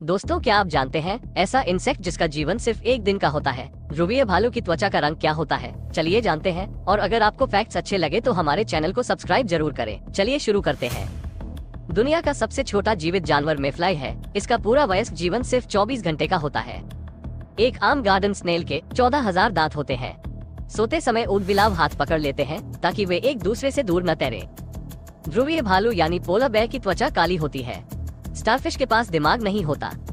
दोस्तों, क्या आप जानते हैं ऐसा इंसेक्ट जिसका जीवन सिर्फ एक दिन का होता है? ध्रुवीय भालू की त्वचा का रंग क्या होता है? चलिए जानते हैं। और अगर आपको फैक्ट्स अच्छे लगे तो हमारे चैनल को सब्सक्राइब जरूर करें। चलिए शुरू करते हैं। दुनिया का सबसे छोटा जीवित जानवर मेफ्लाई है। इसका पूरा वयस्क जीवन सिर्फ 24 घंटे का होता है। एक आम गार्डन स्नेल के 14,000 दांत होते हैं। सोते समय ऊदबिलाव हाथ पकड़ लेते हैं ताकि वे एक दूसरे से दूर न तैरें। ध्रुवीय भालू यानी पोलर बेयर की त्वचा काली होती है। स्टारफिश के पास दिमाग नहीं होता,